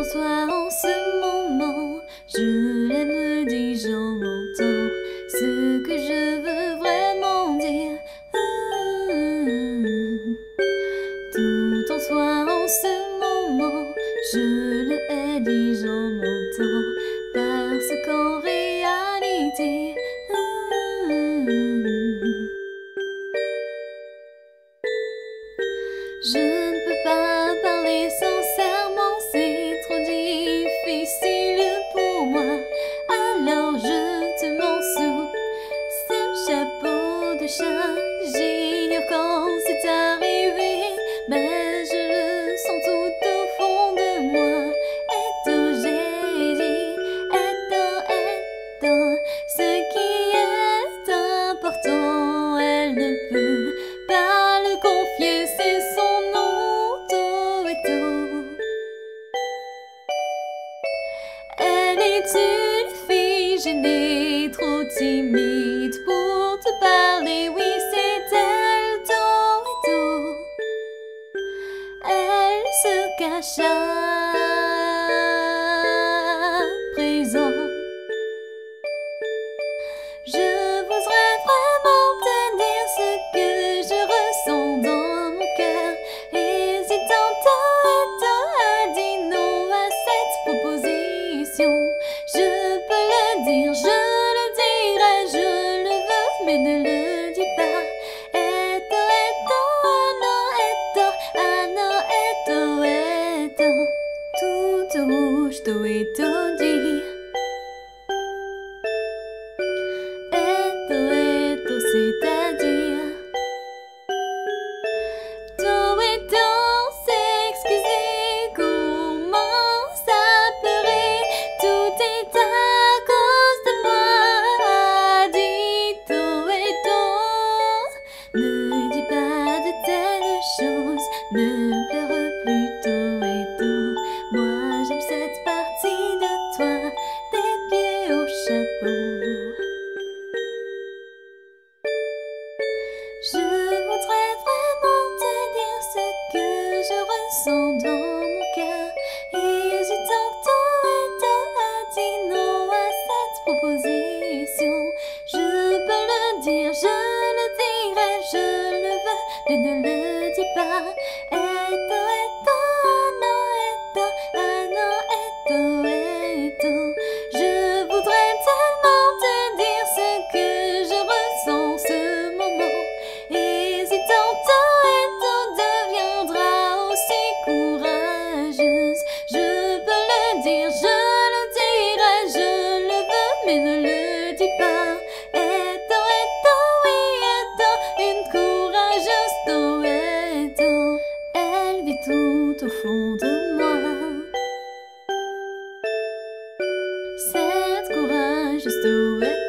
toi en ce moment. Je l'aime, dis-je en m'entend ce que je veux vraiment dire. Tout en toi en ce moment. Je le hais, dis-je en m'entend, parce qu'en réalité je ne peux pas parler sincèrement, c'est trop difficile pour moi. Alors je te mens sous ce chapeau de chat. J'ignore quand c'est arrivé, mais je le sens tout au fond de moi. Eto, j'ai dit, eto, ce qui est important, elle ne peut pas le confier, c'est son nom, Eto. Elle est une fille gênée, trop timide pour te parler, oui c'est elle, Eto. Elle se cache à présent. Je voudrais vraiment te dire ce que je ressens dans mon cœur. Hésitant, Eto a dit non à cette proposition. Je peux le dire, je le dirai, je le veux, mais ne le dis pas. Eto, ah non, Eto, tout rouge, Eto dit. Eto, c'est-à-dire Eto s'excuser, commence à pleurer, tout est à cause de moi, dit Eto. Ne dis pas de telles choses, ne pleure plus, Eto. Moi j'aime cette partie de toi, des pieds au chapeau. Je voudrais vraiment te dire ce que je ressens dans mon cœur. Hésitant, Eto a dit non à cette proposition. Je peux le dire, je le dirai, je le veux, mais ne le dis pas. Eto, ah non, Eto. Je voudrais tellement te dire ce que je ressens ce moment. Hésitant, Eto deviendra aussi courageuse. Je peux le dire, je le dirai, je le veux, mais ne le dis pas. Eto, oui, Eto, une courageuse, Eto. Elle vit tout au fond de moi. Cette courageuse, Eto.